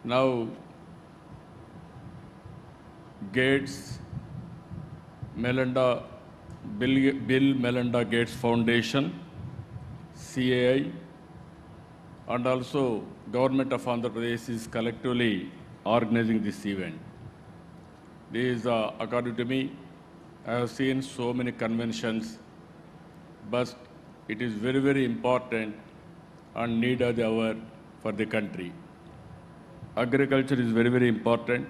Now, Gates, Bill Melinda Gates Foundation, CAI, and also Government of Andhra Pradesh is collectively organizing this event. This is, according to me, I have seen so many conventions, but it is very, very important and need of the hour for the country. Agriculture is very, very important.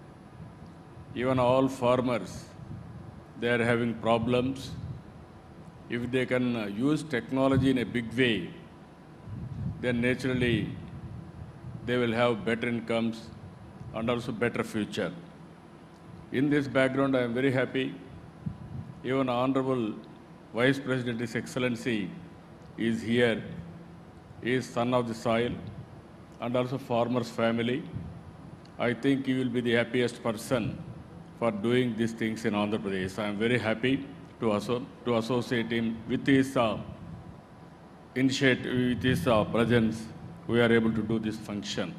Even all farmers, they are having problems. If they can use technology in a big way, then naturally they will have better incomes and also better future. In this background, I am very happy. Even Honorable Vice President, His Excellency, is here. He is son of the soil and also farmer's family. I think he will be the happiest person for doing these things in Andhra Pradesh. I am very happy to associate him with his initiative, with his presence. We are able to do this function.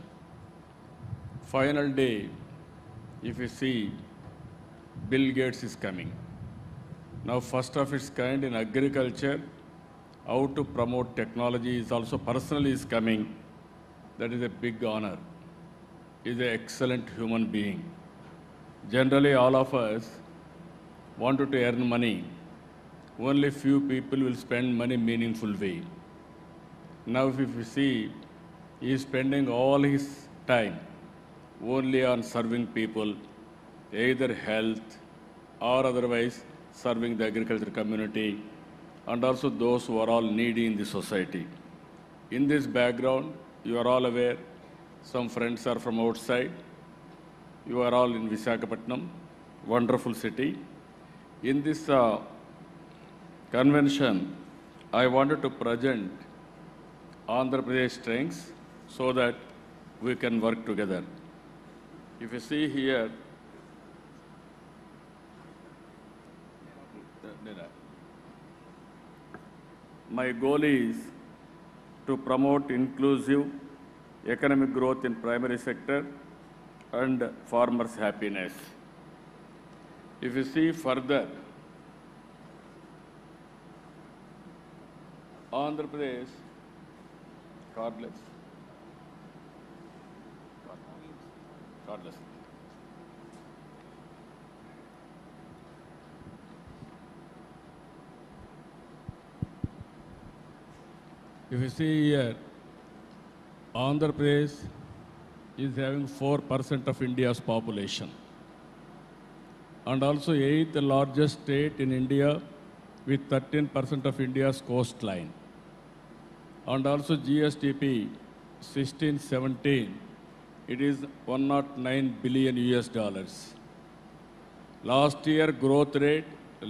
Final day, if you see, Bill Gates is coming. Now, first of its kind in agriculture, how to promote technology is also personally is coming. That is a big honor. He is an excellent human being. Generally, all of us wanted to earn money. Only few people will spend money meaningful way. Now, if you see, he is spending all his time only on serving people, either health or otherwise serving the agriculture community and also those who are all needy in the society. In this background, you are all aware, some friends are from outside. You are all in Visakhapatnam, wonderful city. In this convention, I wanted to present Andhra Pradesh strengths so that we can work together. If you see here, my goal is to promote inclusive economic growth in primary sector and farmers' happiness. If you see further, Andhra Pradesh, cardless. If you see here, Andhra Pradesh is having 4% of India's population and also 8th largest state in India with 13% of India's coastline. And also GSDP 16-17, it is 109 billion US dollars. Last year growth rate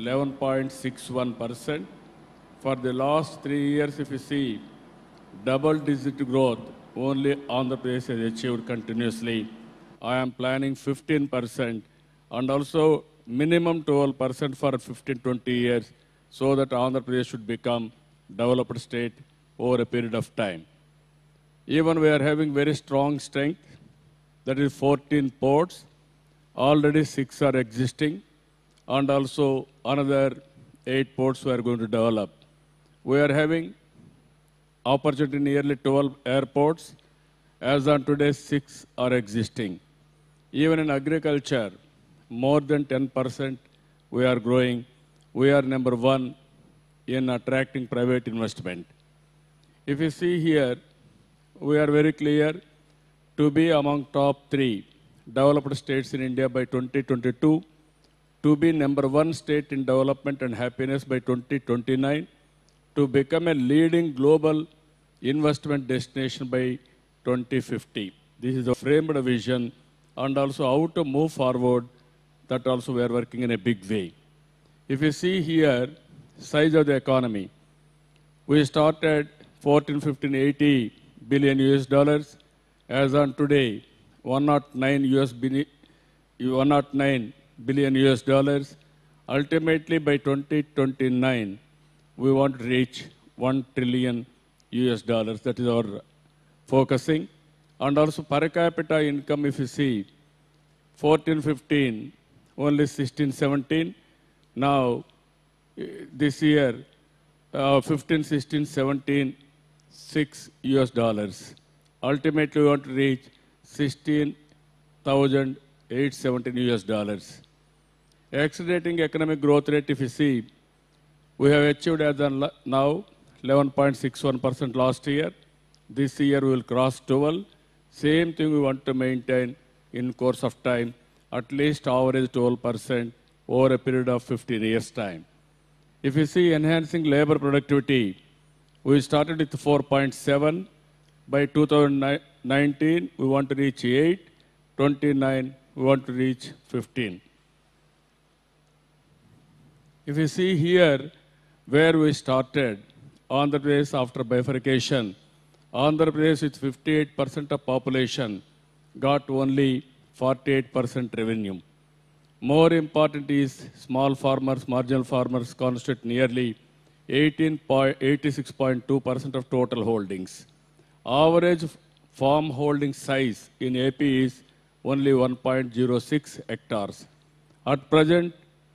11.61%. For the last 3 years, if you see, double-digit growth only Andhra Pradesh has achieved continuously. I am planning 15% and also minimum 12% for 15-20 years so that Andhra Pradesh should become developed state over a period of time. Even we are having very strong strength, that is 14 ports, already 6 are existing and also another 8 ports we are going to develop. We are having opportunity in nearly 12 airports. As on today, 6 are existing. Even in agriculture, more than 10% we are growing. We are number 1 in attracting private investment. If you see here, we are very clear to be among top 3 developed states in India by 2022, to be number 1 state in development and happiness by 2029, to become a leading global investment destination by 2050. This is a framed vision and also how to move forward, that also we are working in a big way. If you see here, size of the economy, we started 14, 15, 80 billion US dollars. As on today, 109 billion US dollars. Ultimately, by 2029, we want to reach 1 trillion US dollars. That is our focusing. And also per capita income, if you see, 14-15, only 16-17. Now, this year, 15, 16, 17, $6. Ultimately, we want to reach 16,817 dollars. Accelerating economic growth rate, if you see, we have achieved as of now 11.61% last year. This year we will cross 12. Same thing we want to maintain in course of time, at least average 12% over a period of 15 years' time. If you see enhancing labor productivity, we started with 4.7. By 2019, we want to reach 8. 29, we want to reach 15. If you see here where we started, Andhra Pradesh after bifurcation, Andhra Pradesh with 58% of population got only 48% revenue. More important is small farmers, marginal farmers constitute nearly 86.2% of total holdings. Average farm holding size in AP is only 1.06 hectares. At present,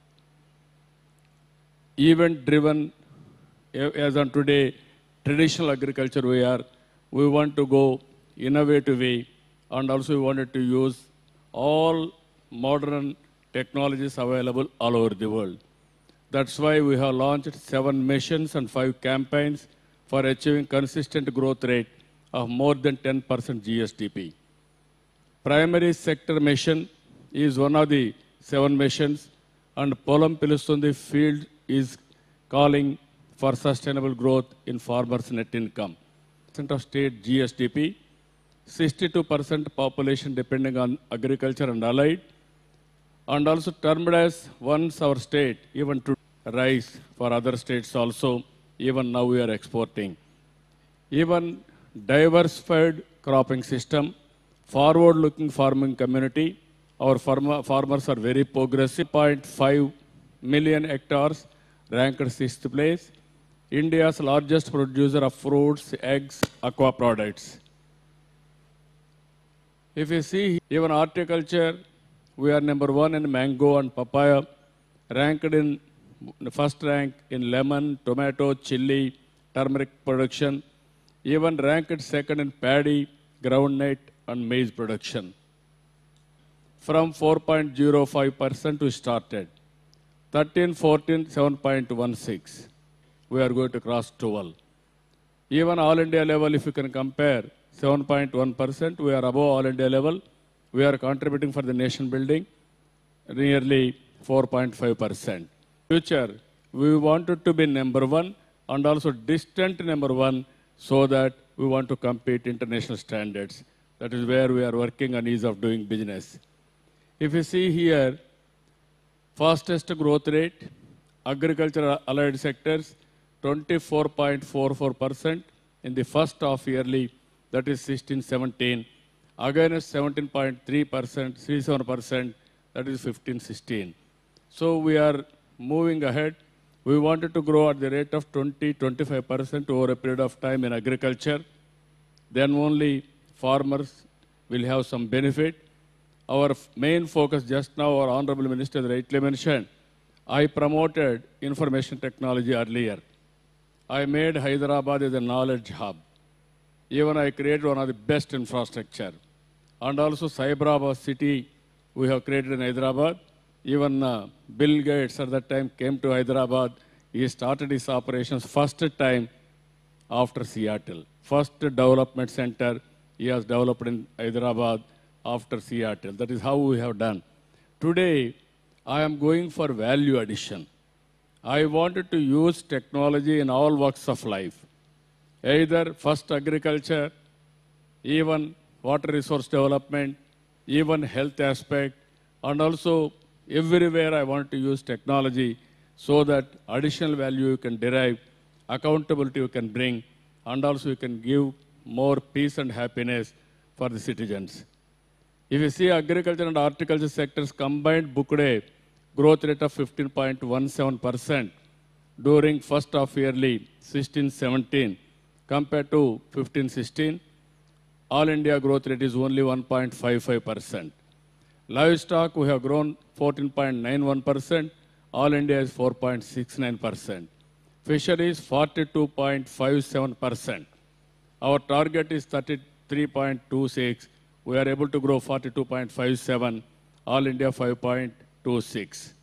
event-driven, as on today, traditional agriculture we want to go innovative way, and also we wanted to use all modern technologies available all over the world. That's why we have launched 7 missions and 5 campaigns for achieving consistent growth rate of more than 10% GSDP. Primary sector mission is one of the 7 missions, and Polam Pilustundi field is calling for sustainable growth in farmers' net income. Of state GSDP, 62% population depending on agriculture and allied, and also termed as once our state, even to rice for other states also, even now we are exporting. Even diversified cropping system, forward-looking farming community, our farmers are very progressive. 0.5 million hectares, ranked 6th place. India's largest producer of fruits, eggs, aqua products. If you see even horticulture, we are number 1 in mango and papaya, ranked in first rank in lemon, tomato, chili, turmeric production, even ranked second in paddy, groundnut and maize production. From 4.05% we started. 13, 14, 7.16. We are going to cross 12. Even all India level, if you can compare, 7.1%, we are above all India level. We are contributing for the nation building, nearly 4.5%. Future, we wanted to be number 1 and also distant number 1 so that we want to compete international standards. That is where we are working on ease of doing business. If you see here, fastest growth rate, agriculture allied sectors, 24.44% in the first half yearly, that is 16-17, against 17.3%, 37%, that is 15-16. So we are moving ahead. We wanted to grow at the rate of 20-25% over a period of time in agriculture. Then only farmers will have some benefit. Our main focus just now, our Honorable Minister rightly mentioned, I promoted information technology earlier. I made Hyderabad as a knowledge hub. Even I created one of the best infrastructure. And also Cyberabad city we have created in Hyderabad. Even Bill Gates at that time came to Hyderabad. He started his operations first time after Seattle. First development center he has developed in Hyderabad after Seattle. That is how we have done. Today, I am going for value addition. I wanted to use technology in all walks of life. Either first agriculture, even water resource development, even health aspect, and also everywhere I want to use technology so that additional value you can derive, accountability you can bring, and also you can give more peace and happiness for the citizens. If you see agriculture and horticulture sectors combined booked a growth rate of 15.17% during first half yearly 16-17 compared to 15-16. All India growth rate is only 1.55%. Livestock, we have grown 14.91%. All India is 4.69%. Fisheries, 42.57%. Our target is 33.26. We are able to grow 42.57. All India 5.26.